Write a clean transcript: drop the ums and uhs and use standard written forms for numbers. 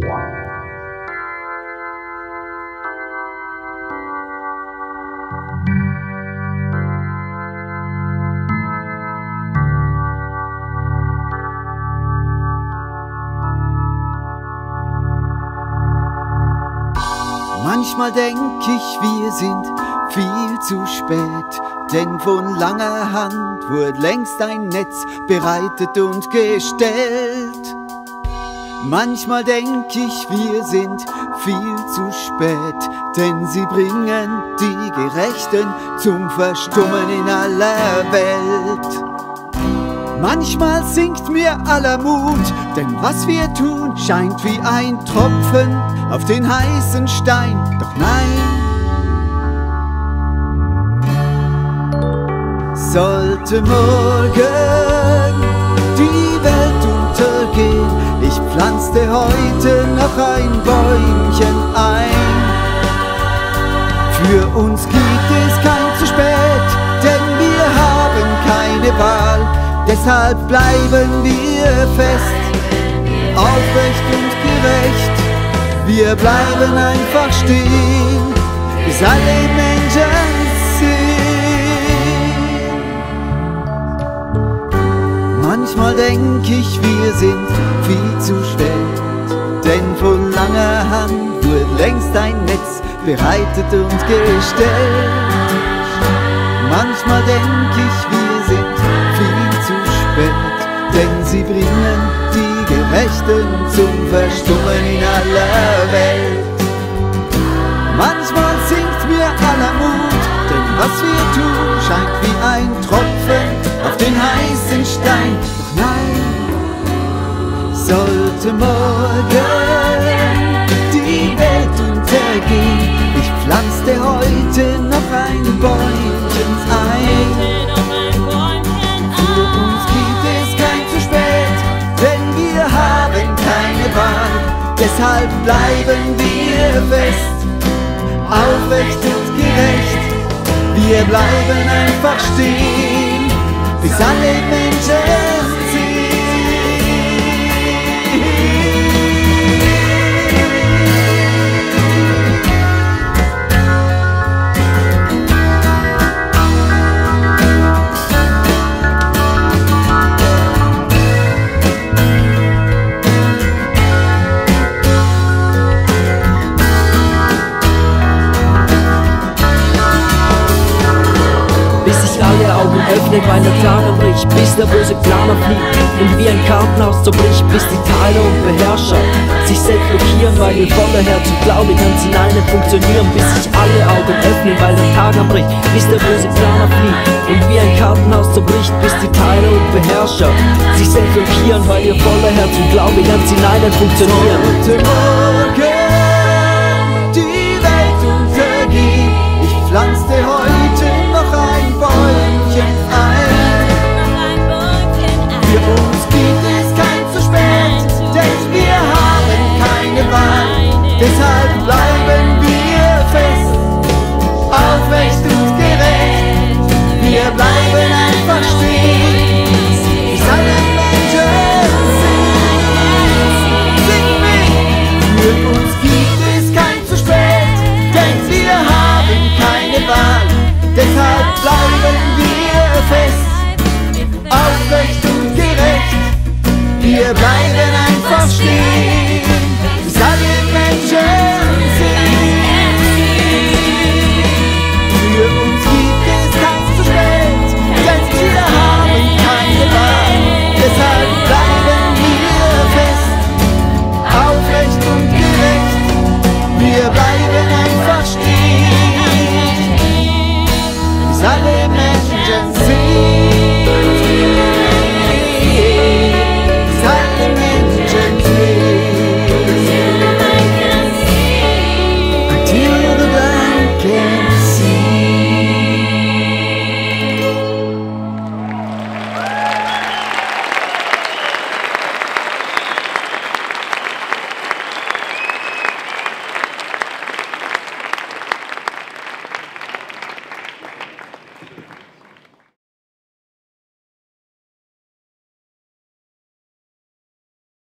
Manchmal denk ich, wir sind viel zu spät, denn von langer Hand wurde längst ein Netz bereitet und gestellt. Manchmal denk ich, wir sind viel zu spät, denn sie bringen die Gerechten zum Verstummen in aller Welt. Manchmal sinkt mir aller Mut, denn was wir tun, scheint wie ein Tropfen auf den heißen Stein. Doch nein, sollte morgen die Welt untergehen, ich pflanzte heute noch ein Bäumchen ein. Für uns gibt es kein zu spät, denn wir haben keine Wahl. Deshalb bleiben wir fest, aufrecht und gerecht. Wir bleiben einfach stehen, bis alle Menschen sehen. Manchmal denk ich, wir sind viel zu spät, denn von langer Hand wurde längst ein Netz bereitet und gestellt. Manchmal denk ich, wir sind viel zu spät, denn sie bringen die Gerechten zum Verstummen in aller Welt. Manchmal sinkt mir aller Mut, denn was wir tun, scheint wie ein Tropfen auf den heißen Stein. Doch nein, sollte morgen die Welt untergehen, ich pflanzte heute noch ein Bäumchen ein. Für uns gibt es kein zu spät, denn wir haben keine Wahl. Deshalb bleiben wir fest, aufrecht und gerecht. Wir bleiben einfach stehen, bis alle Menschen sehen. Öffnet, weil der Tag anbricht, bis der böse Planer fliegt und wie ein Kartenhaus zerbricht, bis die Teiler und Beherrscher sich selbst blockieren, weil ihr voller Herz und Glaube ganz in einem funktionieren, bis sich alle Augen öffnen, weil der Tag anbricht, bis der böse Planer fliegt und wie ein Kartenhaus zerbricht, bis die Teiler und Beherrscher sich selbst blockieren, weil ihr voller Herz und Glaube ganz in einem funktionieren.